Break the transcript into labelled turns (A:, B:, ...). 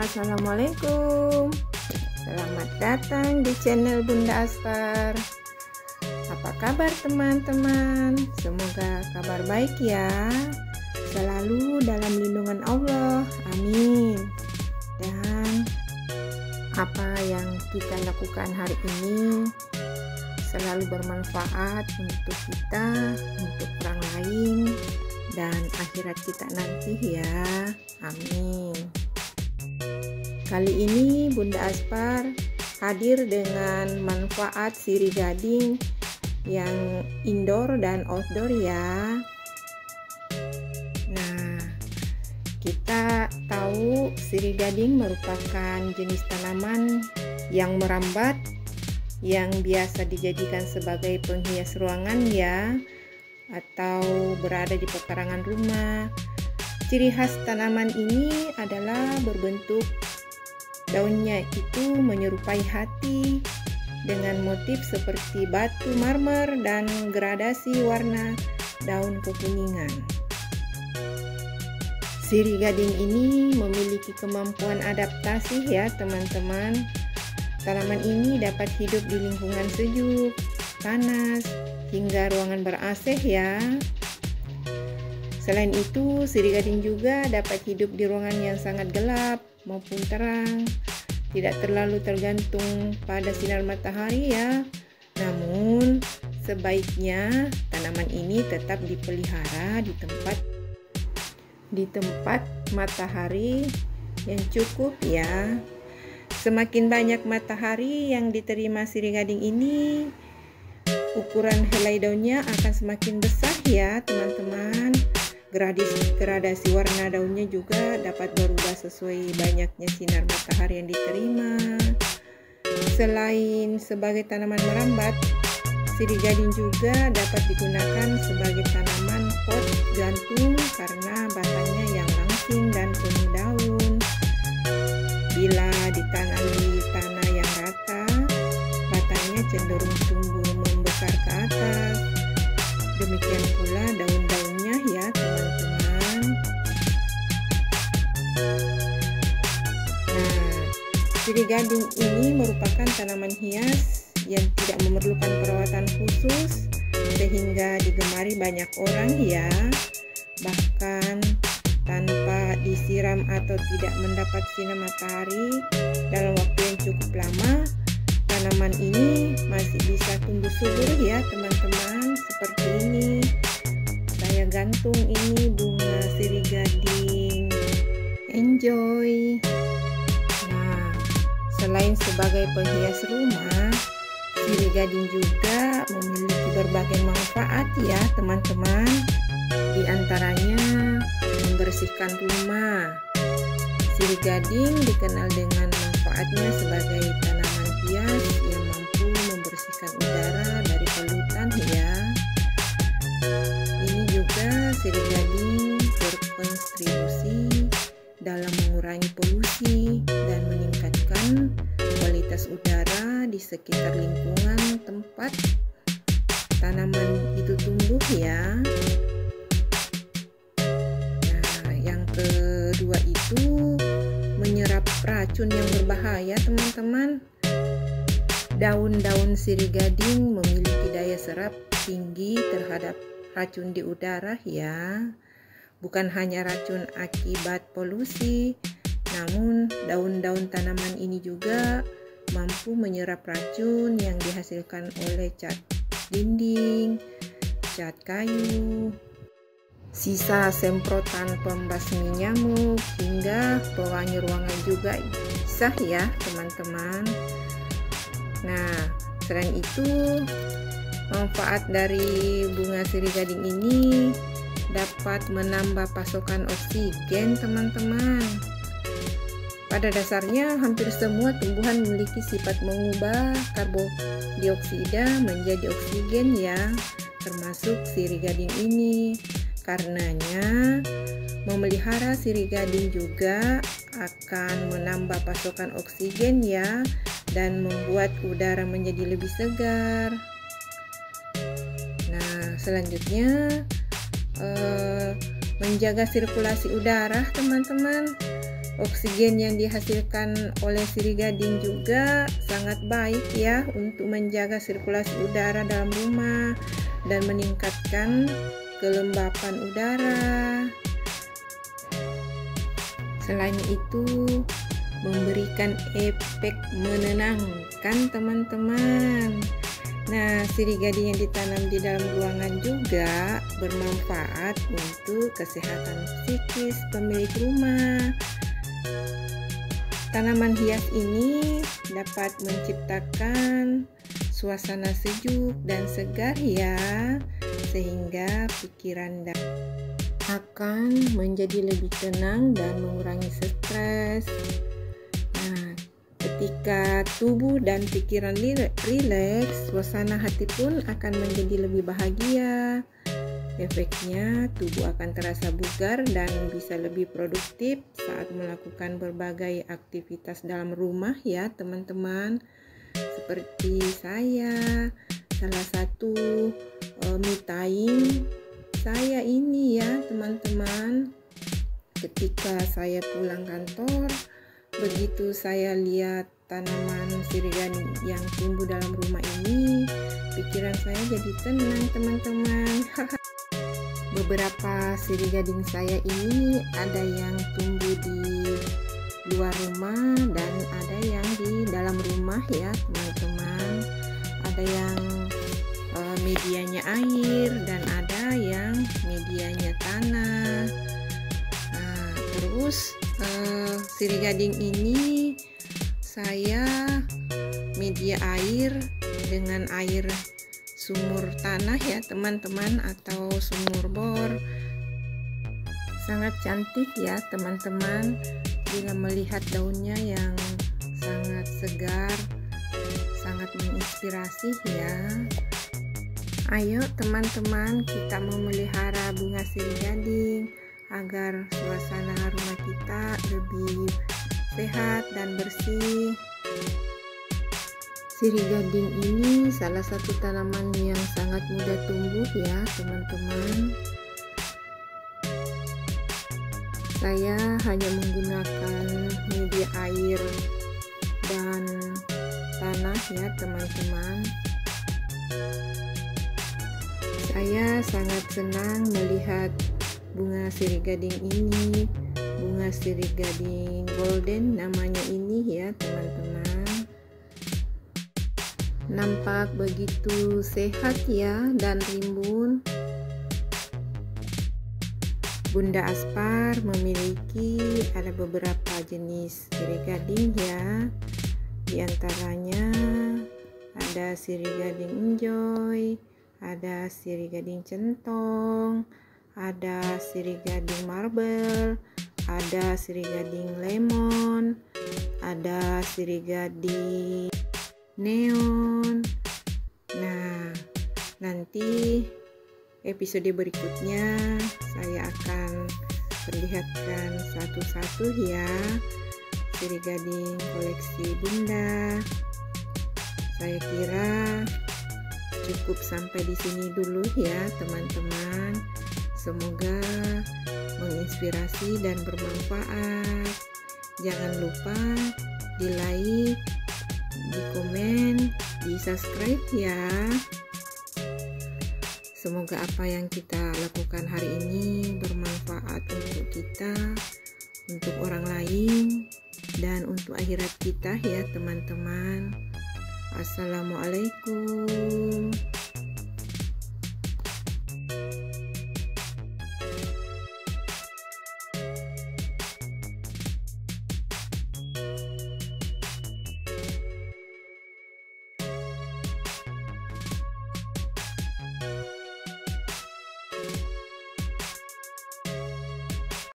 A: Assalamualaikum. Selamat datang di channel Bunda Aspar. Apa kabar teman-teman? Semoga kabar baik ya. Selalu dalam lindungan Allah. Amin. Dan apa yang kita lakukan hari ini selalu bermanfaat untuk kita, untuk orang lain, dan akhirat kita nanti ya. Amin. Kali ini Bunda Aspar hadir dengan manfaat sirih gading yang indoor dan outdoor ya. Nah, kita tahu sirih gading merupakan jenis tanaman yang merambat yang biasa dijadikan sebagai penghias ruangan ya, atau berada di pekarangan rumah. Ciri khas tanaman ini adalah berbentuk daunnya itu menyerupai hati dengan motif seperti batu marmer dan gradasi warna daun kekuningan. Sirih gading ini memiliki kemampuan adaptasi ya teman-teman. Tanaman ini dapat hidup di lingkungan sejuk, panas, hingga ruangan ber-AC ya. Selain itu, sirih gading juga dapat hidup di ruangan yang sangat gelap maupun terang, tidak terlalu tergantung pada sinar matahari ya. Namun, sebaiknya tanaman ini tetap dipelihara di tempat matahari yang cukup ya. Semakin banyak matahari yang diterima sirih gading ini, ukuran helai daunnya akan semakin besar ya teman-teman. Gradasi warna daunnya juga dapat berubah sesuai banyaknya sinar matahari yang diterima. Selain sebagai tanaman merambat, sirih gading juga dapat digunakan sebagai tanaman pot gantung karena batangnya yang langsing dan penuh daun. Bila ditanam di tanah yang rata, batangnya cenderung tumbuh membesar ke atas. Demikian pula daun-daunnya ya teman-teman. Nah, sirih gading ini merupakan tanaman hias yang tidak memerlukan perawatan khusus sehingga digemari banyak orang ya. Bahkan tanpa disiram atau tidak mendapat sinar matahari dalam waktu yang cukup lama, tanaman ini masih bisa tumbuh subur ya teman-teman. Seperti ini saya gantung ini bunga sirih gading. Enjoy. Nah, selain sebagai penghias rumah, sirih gading juga memiliki berbagai manfaat ya teman-teman. Di antaranya membersihkan rumah. Sirih gading dikenal dengan manfaatnya sebagai tanaman hias yang mampu membersihkan udara dari polutan ya. Ini juga sirih gading berkontribusi dalam mengurangi polusi dan meningkatkan kualitas udara di sekitar lingkungan tempat tanaman itu tumbuh ya. Nah, yang kedua itu menyerap racun yang berbahaya teman-teman. Daun-daun sirih gading memiliki daya serap tinggi terhadap racun di udara ya. Bukan hanya racun akibat polusi, namun daun-daun tanaman ini juga mampu menyerap racun yang dihasilkan oleh cat dinding, cat kayu, sisa semprotan pembasmi nyamuk, hingga pewangi ruangan juga bisa ya teman-teman. Nah, selain itu manfaat dari bunga sirih gading ini dapat menambah pasokan oksigen teman-teman. Pada dasarnya hampir semua tumbuhan memiliki sifat mengubah karbondioksida menjadi oksigen ya, termasuk sirih gading ini. Karenanya memelihara sirih gading juga akan menambah pasokan oksigen ya, dan membuat udara menjadi lebih segar. Nah, selanjutnya menjaga sirkulasi udara teman-teman. Oksigen yang dihasilkan oleh sirih gading juga sangat baik ya untuk menjaga sirkulasi udara dalam rumah dan meningkatkan kelembapan udara. Selain itu, memberikan efek menenangkan teman-teman. Nah, sirih gading yang ditanam di dalam ruangan juga bermanfaat untuk kesehatan psikis pemilik rumah. Tanaman hias ini dapat menciptakan suasana sejuk dan segar ya, sehingga pikiran akan menjadi lebih tenang dan mengurangi stres. Nah, ketika tubuh dan pikiran rileks, suasana hati pun akan menjadi lebih bahagia. Efeknya, tubuh akan terasa bugar dan bisa lebih produktif saat melakukan berbagai aktivitas dalam rumah ya teman-teman. Seperti saya, salah satu me time saya ini ya teman-teman. Ketika saya pulang kantor, begitu saya lihat tanaman sirih gading yang tumbuh dalam rumah ini, pikiran saya jadi tenang teman-teman. Beberapa sirih gading saya ini ada yang tumbuh di luar rumah dan ada yang di dalam rumah ya teman-teman. Ada yang medianya air dan ada yang medianya tanah. Nah, terus sirih gading ini saya media air dengan air sumur tanah ya teman-teman, atau sumur bor. Sangat cantik ya teman-teman bila melihat daunnya yang sangat segar, sangat menginspirasi ya. Ayo teman-teman, kita memelihara bunga sirih gading agar suasana rumah kita lebih sehat dan bersih. Sirih gading ini salah satu tanaman yang sangat mudah tumbuh ya teman-teman. Saya hanya menggunakan media air dan tanah ya teman-teman. Saya sangat senang melihat bunga sirih gading ini, bunga sirih gading golden namanya ini ya teman-teman. Nampak begitu sehat ya dan rimbun. Bunda Aspar memiliki ada beberapa jenis sirih gading ya. Di antaranya ada sirih gading enjoy, ada sirih gading centong, ada sirih gading marble, ada sirih gading lemon, ada sirih gading neon. Nah, nanti episode berikutnya saya akan perlihatkan satu-satu ya sirih gading koleksi Bunda. Saya kira cukup sampai di sini dulu ya teman-teman. Semoga menginspirasi dan bermanfaat. Jangan lupa di like, di komen, di subscribe ya. Semoga apa yang kita lakukan hari ini bermanfaat untuk kita, untuk orang lain, dan untuk akhirat kita ya teman-teman. Assalamualaikum.